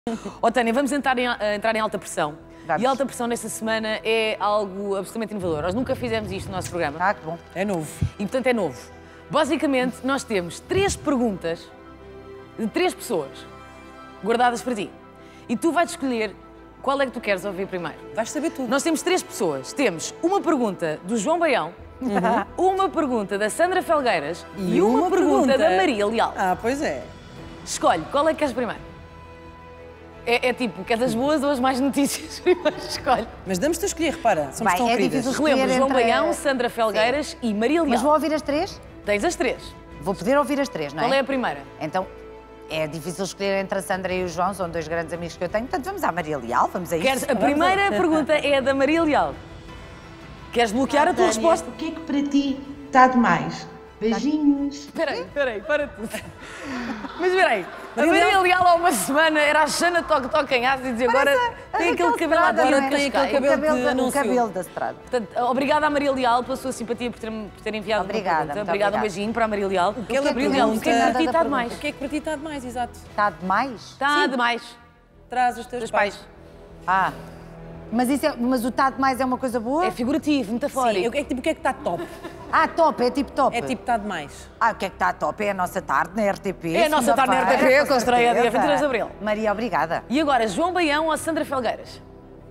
Ó Tânia, vamos entrar em alta pressão. Vamos. E alta pressão nesta semana é algo absolutamente inovador. Nós nunca fizemos isto no nosso programa. Ah, que bom. É novo. E, portanto, é novo. Basicamente, nós temos 3 perguntas de 3 pessoas guardadas para ti. E tu vais escolher qual é que tu queres ouvir primeiro. Vais saber tudo. Nós temos 3 pessoas. Temos uma pergunta do João Baião, uma pergunta da Sandra Felgueiras e uma pergunta da Maria Leal. Ah, pois é. Escolhe, qual é que queres primeiro? É tipo, queres as boas ou as más notícias? Primeiro escolhe. Mas damos-te a escolher, repara. Somos Bem, tão é queridas. difícil. Relembro, João entre- Baião, Sandra Felgueiras e Maria Leal. Mas vou ouvir as 3? Tens as 3. Vou poder ouvir as 3, não é? Qual é a primeira? Então, é difícil escolher entre a Sandra e o João, são 2 grandes amigos que eu tenho, portanto vamos à Maria Leal, vamos a isso. A primeira pergunta é a da Maria Leal. Queres bloquear a tua Tânia, resposta? O que é que para ti está demais? Beijinhos. Espera aí, para tudo. Mas espera aí, a Maria Leal há uma semana era a Xana Toque em ácidos e agora tem aquele cabelo à não tira é? de Tem Cascais. aquele cabelo de O anúncio. cabelo da estrada. Portanto, obrigada à Maria Leal pela sua simpatia por ter enviado Obrigada, uma pergunta. muito Obrigada, um obrigada. beijinho para a Maria Leal. que ela Maria Leal, o que é que para ti pergunta- está demais? O que é que para ti está demais, exato? Está demais? Está demais. Traz os teus Dos pais. pais. Ah, mas o está demais é uma coisa boa? É figurativo, metafórico. Sim, tipo, o que é que está top? Ah, top, é tipo top. É tipo, está demais. Ah, o que é que está top? É a nossa tarde na RTP. É a nossa tarde na segunda-feira, RTP, com a estreia dia certeza. 22 de Abril. Maria, obrigada. E agora, João Baião ou Sandra Felgueiras?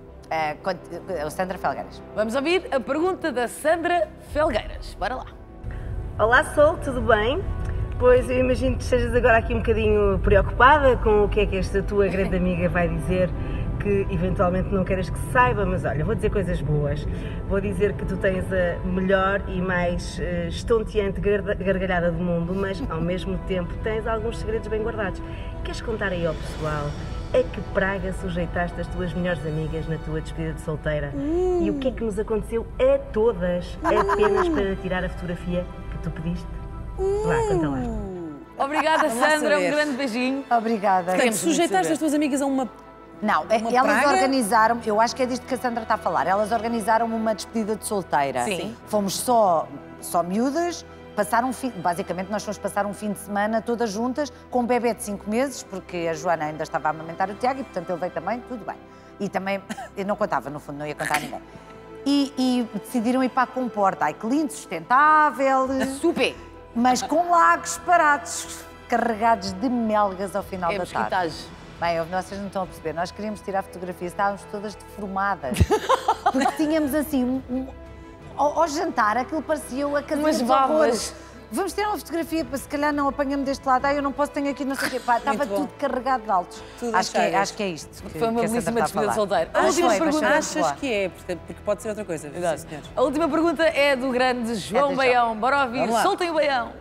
Sandra Felgueiras. Vamos ouvir a pergunta da Sandra Felgueiras. Bora lá. Olá Sol, tudo bem? Pois eu imagino que estejas agora aqui um bocadinho preocupada com o que é que esta tua grande amiga vai dizer, que eventualmente não queres que se saiba, mas olha, vou dizer coisas boas. Vou dizer que tu tens a melhor e mais estonteante gargalhada do mundo, mas ao mesmo tempo tens alguns segredos bem guardados. Queres contar aí ao pessoal a que praga sujeitaste as tuas melhores amigas na tua despedida de solteira? E o que é que nos aconteceu a todas, apenas para tirar a fotografia que tu pediste? Vá, conta lá. Obrigada, Vamos lá Sandra. Um saber. grande beijinho. Obrigada. Queremos muito Sujeitaste saber. as tuas amigas a uma... Não, Uma elas praga? organizaram, eu acho que é disto que a Sandra está a falar, elas organizaram uma despedida de solteira. Sim. Fomos só miúdas, basicamente nós fomos passar um fim de semana todas juntas, com um bebê de 5 meses, porque a Joana ainda estava a amamentar o Tiago e, portanto, ele veio também, tudo bem. E também, eu não contava, no fundo, não ia contar a ninguém. E decidiram ir para a comporta. Ai, que lindo, sustentável, Super. mas com lagos parados, carregados de melgas ao final É da tarde. mosquitagem. Bem, vocês não estão a perceber, nós queríamos tirar fotografias, estávamos todas deformadas. Porque tínhamos assim, ao jantar, aquilo parecia a casinha Umas dos babas. horrores. Vamos tirar uma fotografia, para se calhar não apanhamos deste lado. Ah, eu não posso, tenho aqui não sei o quê. Pá, estava bom. tudo carregado de altos. Tudo Acho as que é isto. Foi uma que a Sandra belíssima está a despedida de falar. solteiro. A Mas última foi, pergunta. mas foi. Achas que é? Porque pode ser outra coisa. Exato. Sim, senhor. A última pergunta é do grande João do Baião. Bora ouvir. Vamos lá. Soltem o Baião.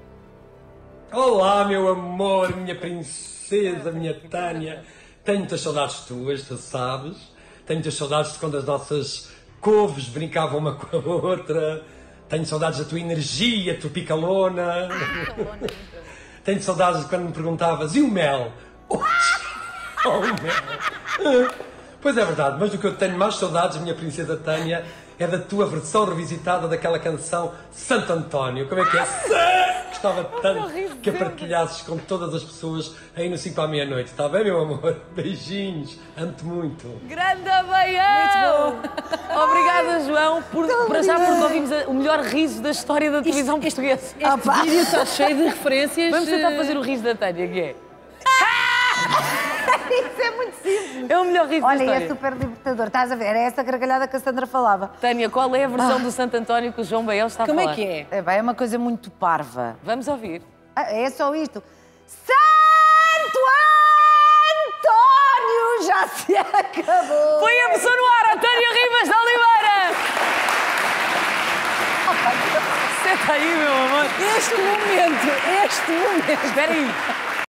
Olá, meu amor, minha princesa, minha Tânia. Tenho muitas saudades tuas, tu sabes. Tenho muitas saudades de quando as nossas couves brincavam uma com a outra. Tenho saudades da tua energia, tua picalona. Tenho saudades de quando me perguntavas, e o mel? Oh, o mel. Pois é verdade, mas do que eu tenho mais saudades, minha princesa Tânia, é da tua versão revisitada daquela canção Santo António. Como é que é? Gostava tanto que a partilhasses com todas as pessoas aí no 5 à meia-noite. Está bem, meu amor? Beijinhos. Amo-te muito. Grande Baião! Obrigada, João, por já porque ouvimos o melhor riso da história da televisão portuguesa. Este vídeo está cheio de referências. Vamos tentar fazer o riso da Tânia, que é? Isso é muito simples. É o melhor riso da Olha, e história. é super libertador. Estás a ver? É essa gargalhada que a Sandra falava. Tânia, qual é a versão do Santo António que o João Baião está a Como falar? é que é? É bem, é uma coisa muito parva. Vamos ouvir. Ah, é só isto. Santo António já se acabou. Foi a pessoa no ar, António Ribas de Oliveira! Senta aí, meu amor. Este momento. Espera aí.